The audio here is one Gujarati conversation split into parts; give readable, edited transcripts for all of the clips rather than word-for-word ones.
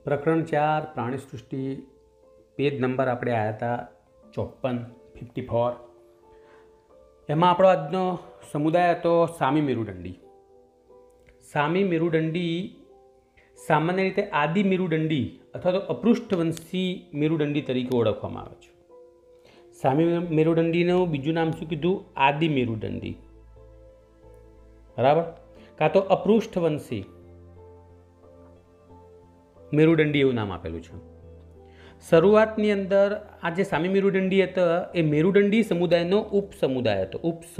પ્રકરણ 4 પ્રાણી સૃષ્ટિ પેજ નંબર આપણે આવ્યા હતા 54 એમાં આપણો આજનો સમુદાય હતો સામી મેરુદંડી. સામી મેરુદંડી સામાન્ય રીતે આદિ મેરુદંડી અથવા તો અપૃષ્ઠવંશી મેરુદંડી તરીકે ઓળખવામાં આવે છે. સામી મેરુદંડીનું બીજું નામ શું કીધું? આદિ મેરુદંડી, બરાબર, કાં તો અપૃષ્ઠવંશી મેરુદંડી એવું નામ આપેલું છે. શરૂઆતની અંદર આ જે સામી મેરુદંડી હતો એ મેરુદંડી સમુદાયનો ઉપસમુદાય હતો.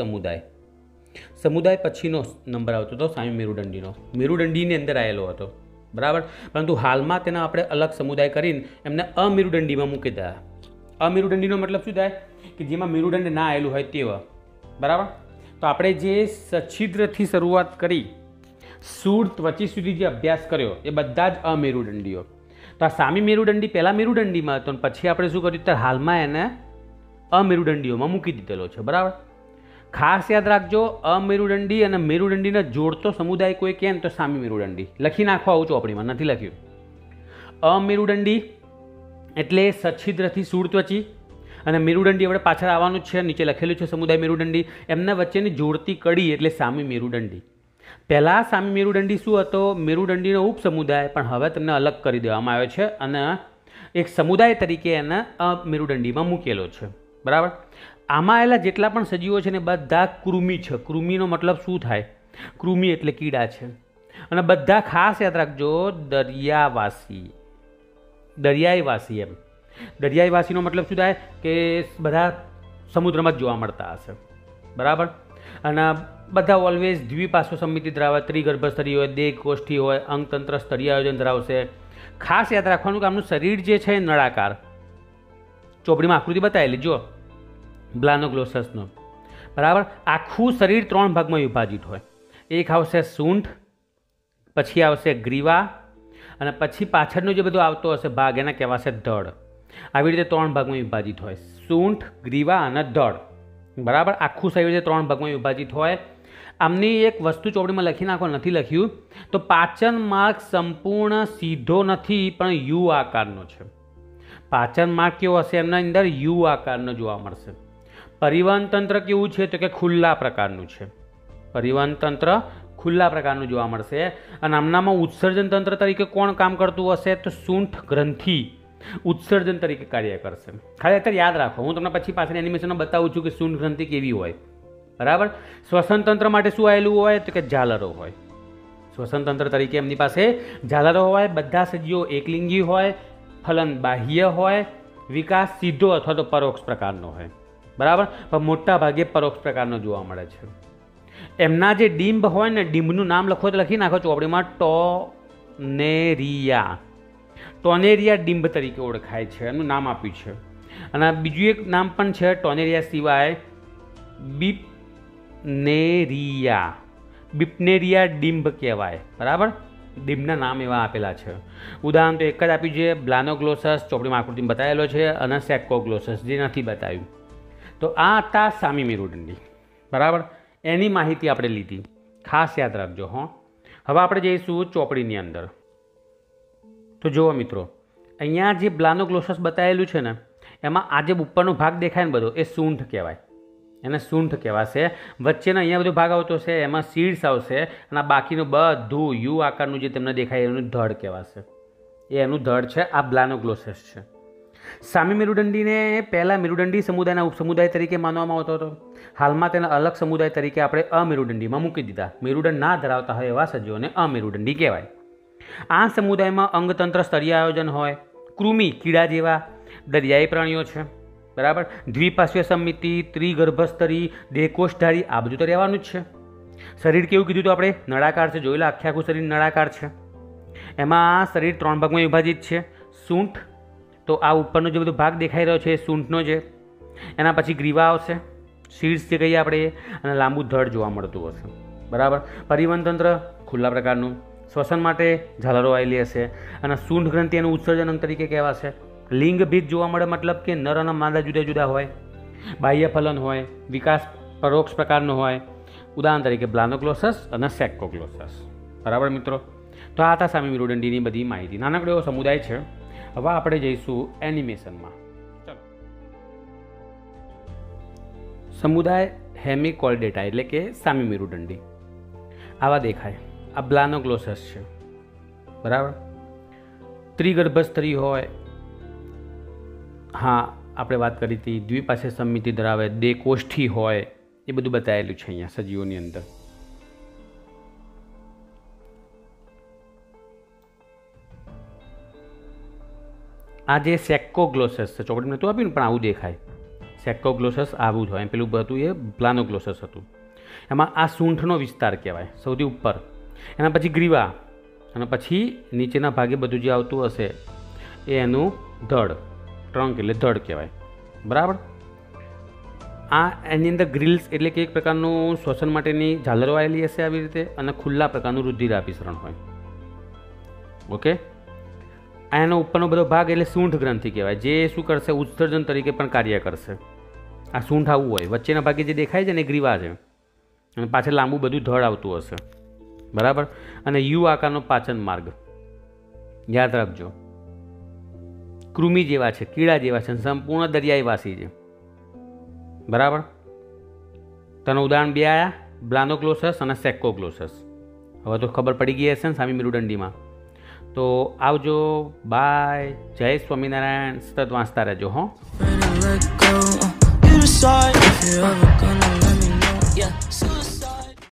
સમુદાય પછીનો નંબર આવતો હતો સામી મેરુદંડીનો, મેરુદંડીની અંદર આવેલો હતો, બરાબર. પરંતુ હાલમાં તેના આપણે અલગ સમુદાય કરીને એમને અમેરુદંડીમાં મૂકી દીધા. અમેરુદંડીનો મતલબ શું થાય કે જેમાં મેરુદંડ ના આવેલું હોય તેવા, બરાબર. તો આપણે જે સચ્છિદ્રથી શરૂઆત કરી સૂળ ત્વચી સુધી જે અભ્યાસ કર્યો એ બધા જ અમેરુદંડીઓ. તો આ સામી મેરુદંડી પહેલાં મેરુદંડીમાં હતો અને પછી આપણે શું કર્યું? તો હાલમાં એને અમેરુદંડીઓમાં મૂકી દીધેલો છે, બરાબર. ખાસ યાદ રાખજો, અમેરુદંડી અને મેરુદંડીને જોડતો સમુદાય કોઈ કહે ને તો સામી મેરુદંડી લખી નાખો. આવું ચોપડીમાં નથી લખ્યું. અમેરુદંડી એટલે સચ્છિદ્રથી સૂળ ત્વચી, અને મેરુદંડી આપણે પાછળ આવવાનું જ છે, નીચે લખેલું છે સમુદાય મેરુદંડી. એમના વચ્ચેની જોડતી કડી એટલે સામી મેરુદંડી. પહેલાં સામી મેરુદંડી શું હતો? મેરુદંડીનો ઉપસમુદાય, પણ હવે તમને અલગ કરી દેવામાં આવ્યો છે અને એક સમુદાય તરીકે એને અમેરુદંડીમાં મૂકેલો છે, બરાબર. આમાં આવેલા જેટલા પણ સજીવો છે ને બધા કૃમિ છે. કૃમિનો મતલબ શું થાય? કૃમિ એટલે કીડા છે. અને બધા ખાસ યાદ રાખજો દરિયાવાસી, એમ. દરિયાઈવાસીનો મતલબ શું થાય કે બધા સમુદ્રમાં જ જોવા મળતા હશે, બરાબર. અને બધા ઓલવેઝ દ્વિપાર્શ્વ સમિતિ ધરાવે, ત્રિગર્ભસ્તરી હોય, દેહ કોષ્ઠી હોય, અંગતંત્ર સ્તરીય આયોજન ધરાવશે. ખાસ યાદ રાખવાનું કે આમનું શરીર જે છે નળાકાર, ચોપડીમાં આકૃતિ બતાવેલી જો બ્લાનોગ્લોસસનો, બરાબર. આખું શરીર 3 ભાગમાં વિભાજિત હોય. એક આવશે સૂંઢ, પછી આવશે ગ્રીવા, અને પછી પાછળનો જે બધો આવતો હશે ભાગ એને કહેવાશે ધડ. આવી રીતે 3 ભાગમાં વિભાજિત હોય, સૂંઠ, ગ્રીવા અને ધડ, બરાબર. આખું શરીર 3 ભાગમાં વિભાજિત હોય. આમની એક વસ્તુ ચોપડીમાં લખી નાખો, નથી લખ્યું તો પાચન માર્ગ સંપૂર્ણ સીધો નથી પણ યુ આકારનો છે. પાચન માર્ગ કેવો હશે? એમના અંદર યુ આકારનો જોવા મળશે. પરિવહન તંત્ર કેવું છે? તો કે ખુલ્લા પ્રકારનું છે. પરિવહન તંત્ર ખુલ્લા પ્રકારનું જોવા મળશે. અને આમનામાં ઉત્સર્જન તંત્ર તરીકે કોણ કામ કરતું હશે? તો સૂંઠ ગ્રંથિ ઉત્સર્જન તરીકે કાર્ય કરશે. ખાલી અત્યારે યાદ રાખો, હું તમને પછી પાછળ એનિમેશનમાં બતાવું છું કે સૂંઠ ગ્રંથિ કેવી હોય, બરાબર. શ્વસન તંત્ર માટે શું આવેલું હોય? તો કે ઝાલરો હોય. શ્વસન તંત્ર તરીકે એમની પાસે ઝાલરો હોય. બધા સજીવો એકલિંગી હોય, ફલન બાહ્ય હોય, વિકાસ સીધો અથવા તો પરોક્ષ પ્રકારનો હોય, બરાબર. પણ મોટા ભાગે પરોક્ષ પ્રકારનો જોવા મળે છે. એમના જે ડિંબ હોય ને, ડિંબનું નામ લખો તો લખી નાખો ચોપડીમાં, ટોનેરિયા ડિંબ તરીકે ઓળખાય છે, એનું નામ આપ્યું છે. અને બીજું એક નામ પણ છે ટોનેરિયા સિવાય, બિપ્નેરિયા ડિંબ કહેવાય, બરાબર. ડિંબના નામ એવા આપેલા છે. ઉદાહરણ તો એક જ આપ્યું છે, બ્લાનોગ્લોસસ ચોપડીમાં આકૃતિમાં બતાવેલો છે, અને સેક્કોગ્લોસસ જે નથી બતાવ્યું. તો આ હતા સામી મેરુદંડી, બરાબર. એની માહિતી આપણે લીધી, ખાસ યાદ રાખજો. હવે આપણે જઈશું ચોપડીની અંદર. તો જુઓ મિત્રો, અહીંયા જે બ્લાનોગ્લોસસ બતાવેલું છે ને એમાં આ જે ઉપરનો ભાગ દેખાય ને બધો એ સૂંઠ કહેવાય, એને સૂંઠ કહેવાશે. વચ્ચેનો અહીંયા બધો ભાગ આવતો છે એમાં સીડ્સ આવશે, અને બાકીનું બધું યુ આકારનું જે તમને દેખાય એનું ધડ કહેવાશે. એનું ધડ છે. આ બ્લાનોગ્લોસસ છે. સામી મેરુદંડીને પહેલાં મેરુદંડી સમુદાયના ઉપસમુદાય તરીકે માનવામાં આવતો હતો. હાલમાં તેના અલગ સમુદાય તરીકે આપણે અમેરુદંડીમાં મૂકી દીધા. મેરુદંડ ના ધરાવતા હોય એવા સજીવોને અમેરુદંડી કહેવાય. આ સમુદાયમાં અંગતંત્ર સ્તરીય આયોજન હોય, કૃમિ કીડા જેવા દરિયાઈ પ્રાણીઓ છે, બરાબર. દ્વિપાર્શ્વીય સમિતિ, ત્રિગર્ભસ્તરી, દેહકોષધારી, આ બધું તો રહેવાનું જ છે. શરીર કેવું કીધું તો આપણે? નળાકાર છે. જોયેલા આખે આખું શરીર નળાકાર છે. એમાં શરીર 3 ભાગમાં વિભાજિત છે. સૂંઠ, તો આ ઉપરનો જે બધો ભાગ દેખાઈ રહ્યો છે એ સૂંઠનો છે. એના પછી ગ્રીવા આવશે, શીર્ષ જે કહીએ આપણે, અને લાંબુ ધડ જોવા મળતું હશે, બરાબર. પરિવહન તંત્ર ખુલ્લા પ્રકારનું, શ્વસન માટે ઝાલરો આવેલી હશે, અને સૂંઠ ગ્રંથિ એનું ઉત્સર્જન અંગ તરીકે કહેવાશે. લિંગ ભેદ જોવા મળે, મતલબ કે નર અને માદા જુદા જુદા હોય, બાહ્ય ફલન હોય, વિકાસ પરોક્ષ પ્રકારનો હોય. ઉદાહરણ તરીકે બ્લાનોગ્લોસસ અને સેક્કોગ્લોસસ, બરાબર મિત્રો. તો આ હતા સામી મેરુદંડીની બધી માહિતી. નાનકડો એવો સમુદાય છે. હવે આપણે જઈશું એનિમેશનમાં. ચલો. સમુદાય હેમિકોર્ડેટા એટલે કે સામી મેરુદંડી આવા દેખાય. આ બ્લાનોગ્લોસસ છે, બરાબર. ત્રિગર્ભ સ્ત્રી હોય, હા આપણે વાત કરી હતી. દ્વિપાશે સમિતિ ધરાવે, દેકોષ્ઠી હોય, એ બધું બતાવેલું છે અહીંયા સજીવોની અંદર. આ જે સેક્કોગ્લોસસ છે, ચોકડી નહોતું આપ્યું ને પણ આવું દેખાય. સેક્કોગ્લોસસ આવું જ હોય. પેલું હતું એ પ્લાનોગ્લોસસ હતું. એમાં આ સૂંઠનો વિસ્તાર કહેવાય સૌથી ઉપર. એના પછી ગ્રીવા, અને પછી નીચેના ભાગે બધું જે આવતું હશે એ એનું ધડ, ટ્રંક એટલે ધડ કહેવાય, બરાબર. આ એની અંદર ગ્રીલ્સ એટલે કે એક પ્રકારનું શ્વસન માટેની ઝાલરો આવેલી હશે આવી રીતે, અને ખુલ્લા પ્રકારનું રુધિરાભિસરણ હોય. ઓકે. આ એનો ઉપરનો બધો ભાગ એટલે સૂંઠ ગ્રંથિ કહેવાય, જે શું કરશે, ઉત્સર્જન તરીકે પણ કાર્ય કરશે. આ સૂંઠ આવું હોય. વચ્ચેના ભાગે જે દેખાય છે ને એ ગ્રીવા છે, અને પાછળ લાંબુ બધું ધડ આવતું હશે, બરાબર. અને યુ આકારનો પાચન માર્ગ યાદ રાખજો. કૃમિ જેવા છે, કીડા જેવા છે, સંપૂર્ણ દરિયાઈવાસી છે, બરાબર. તેનું ઉદાહરણ બે આવ્યા, બ્લાનોગ્લોસસ અને સેક્કોગ્લોસસ. હવે તો ખબર પડી ગઈ હશે ને સામી મેરુદંડીમાં. તો આવજો, બાય, જય સ્વામિનારાયણ. સતત વાંચતા રહેજો હો.